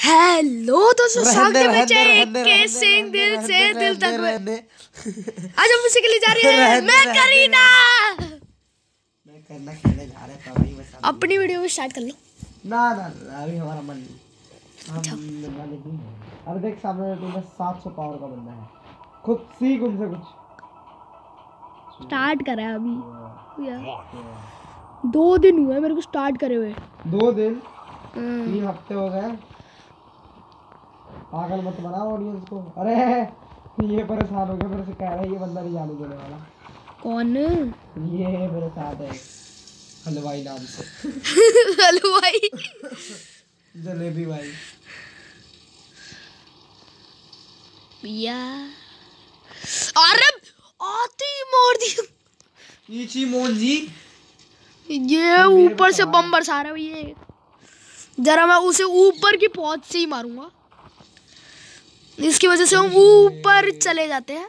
Hello दोस्तों, स्वागत है बच्चे के सिंह दिल से दिल तक। आज हम उसी के लिए जा रहे हैं। मैं करीना, मैं करना खेलने जा रहे हैं। अपनी वीडियो में स्टार्ट कर लो। ना अभी हमारा मन नहीं। अरे देख सामने तुम्हें 700 पावर का बंदा है, खुद सीख उनसे कुछ। स्टार्ट करा अभी यार 2 दिन हुए मेरे को स्टार्ट करे हुए। 2 दिन 3 हफ्ते हो गए। पागल मत बनाओ ऑडियंस को। अरे ये परेशान हो गया मेरे से, कह रहा है ये बंदा नहीं जाने देने वाला। कौन? ये मेरे साथ है हलवाई नाम से। हलवाई जलेबी भाई भैया। अरे आती मार दी नीची मोंजी। ये ऊपर से बम बरसा रहा है ये। जरा मैं उसे ऊपर की पहुंच से ही मारूंगा, इसकी वजह से हम ऊपर चले जाते हैं।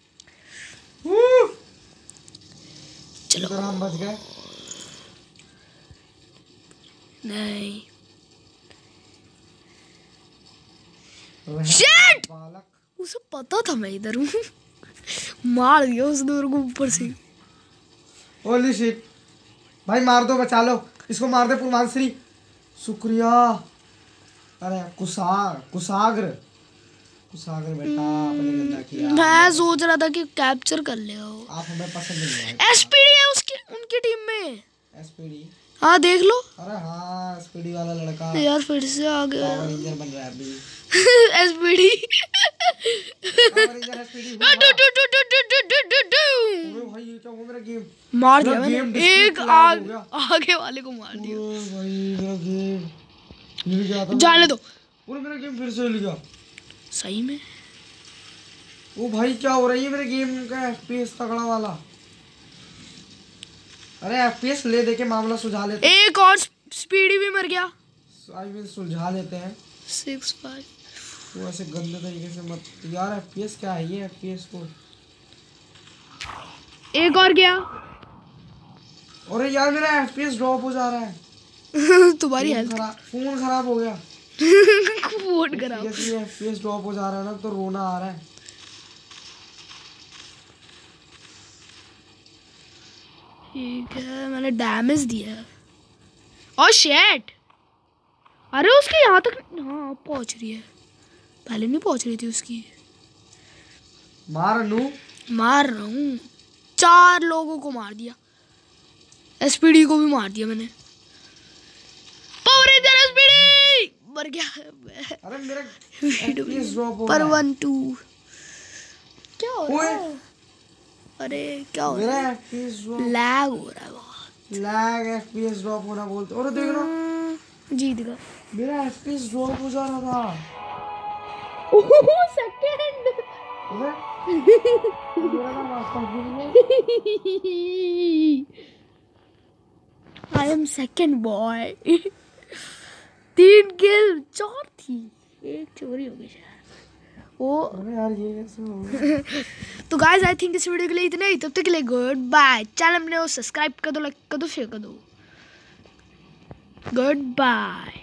चलो हम बच गए। नहीं शिट, उसे पता था मैं इधर हूँ। मार दिया उसने मेरे को ऊपर से। होली शिट भाई, मार दो, बचा लो इसको, मार दे पूर्वांश्री। शुक्रिया। अरे कुसाग्र बेटा, आपने गंदा किया। मैं सोच रहा था कि कैप्चर कर ले। आप हमें पसंद नहीं आए। एसपीडी है उसकी, उनकी टीम में। एसपीडी? हाँ देख लो। अरे हाँ, एसपीडी वाला लड़का यार फिर से आ गया। पावर रेंजर बन रहा है अभी। SPD power ranger SPD. भाई ये क्या हो, मेरा गेम मार दिया मैंने। एक आगे वाले को मार दिया। भाई मेरा गेम हिल गया था। जाने दो। पूरा मेरा गेम फिर से हिल गया। सही में? ओ भाई क्या हो रही है मेरे गेम का एफपीएस तगड़ा वाला। अरे एफपीएस ले देके मामला सुलझा लेते हैं। एक और स्पीडी भी मर गया। आई मीन सुलझा लेते हैं। 6-5 वो ऐसे गंदे तरीके से मत यार। एफपीएस क्या है ये? एफपीएस को एक और गया। अरे यार मेरा एफपीएस ड्रॉप हो जा रहा है। तुम्हारी हेल्थ फोन खराब हो गया। फोन खराब। जैसे एफपीएस ड्रॉप हो जा रहा है ना, तो रोना आ रहा है। ठीक है, मैंने डैमेज दिया। और शेट, अरे उसके यहाँ तक हाँ पहुँच रही है, पहले नहीं पहुँच रही थी उसकी। मार रहा हूँ। 4 लोगों को मार दिया। एसपीडी को भी मार दिया मैंने। पावर रेंजर एसपीडी मर गया। अरे मेरा एफपीएस ड्रॉप हो पर रहा है। 1-2 क्या हो रहा है? अरे क्या हो रहा है? मेरा एफपीएस ड्रॉप लैग हो रहा है बहुत। लैग एफपीएस ड्रॉप होना बोलते। और देख लो जी दिखा, मेरा एफपीएस ड्रॉप हो जा रहा था। सेकंड मेरा नाम आसपास I am second boy. 3 kill, 4 थी, 1 चोरी हो गई शायद। वो अरे यार ये कैसे हो गया? तो गाइस आई थिंक इस वीडियो के लिए इतना ही। तब तक के लिए गुड बाय। चैनल में सब्सक्राइब कर दो, लाइक कर दो, शेयर कर दो। Good bye.